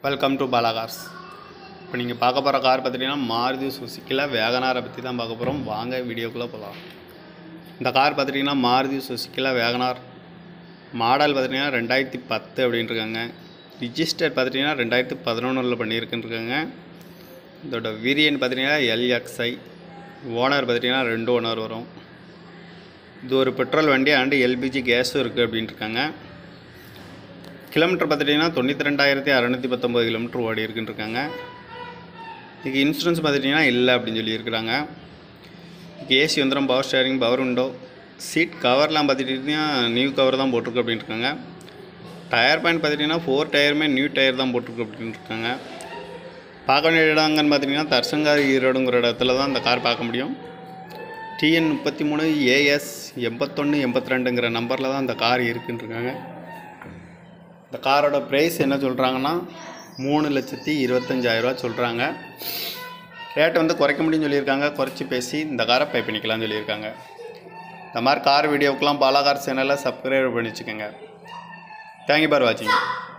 Welcome to Bala cars. இப்போ நீங்கள் பார்க்க போகிற கார் பார்த்துட்டிங்கன்னா மாருதி சுசுக்கியில் வேகனாரை பற்றி தான் பார்க்க போகிறோம். வாங்க வீடியோக்குள்ளே போகலாம். இந்த கார் பார்த்துட்டிங்கன்னா மாருதி சுசுக்கியில் வேகனார் மாடல் பார்த்துட்டிங்கன்னா 2010 அப்படின்ட்டுருக்காங்க. ரிஜிஸ்டர் பார்த்துட்டிங்கன்னா 2011 பண்ணியிருக்குன்ட்ருக்காங்க. இதோட வேரியன்ட் பார்த்துட்டிங்கன்னா LXI. ஓனர் பார்த்துட்டிங்கன்னா 2 ஓனர் வரும். இது ஒரு பெட்ரோல் வண்டி அண்டு LPG கேஸும் இருக்குது அப்படின்ட்டுருக்காங்க. கிலோமீட்டர் பார்த்துட்டிங்கன்னா 92,619 கிலோமீட்டர் ஓடி இருக்குன்ட்ருக்காங்க. இதுக்கு இன்சூரன்ஸ் பார்த்துட்டிங்கன்னா இல்லை அப்படின்னு சொல்லியிருக்கிறாங்க. இதுக்கு ஏசி வந்துடும், power steering, power window, seat கவர்லாம் பார்த்துட்டிங்கன்னா நியூ கவர் தான் போட்டிருக்கு அப்படின்ட்டுருக்காங்க. டயர் பாயிண்ட் பார்த்துட்டிங்கன்னா 4 டயருமே நியூ டயர் தான் போட்டிருக்கு அப்படின்ட்டுருக்காங்க. பார்க்க வேண்டிய இடங்கன்னு பார்த்திங்கன்னா தர்சங்கார் ஈரோடுங்கிற இடத்துல தான் இந்த கார் பார்க்க முடியும். TN 33 AS 8182ங்கிற நம்பரில் தான் இந்த கார் இருக்குன்ட்ருக்காங்க. இந்த காரோட ப்ரைஸ் என்ன சொல்கிறாங்கன்னா 3,25,000 சொல்கிறாங்க. ரேட்டை வந்து குறைக்க முடியும்னு சொல்லியிருக்காங்க. குறைச்சி பேசி இந்த காரை பே பண்ணிக்கலாம்னு சொல்லியிருக்காங்க. இந்த மாதிரி கார் வீடியோவுக்கெலாம் பாலா கார் சேனலை சப்ஸ்கிரைப் பண்ணி வச்சுக்கோங்க. தேங்க்யூ ஃபார் வாட்சிங்.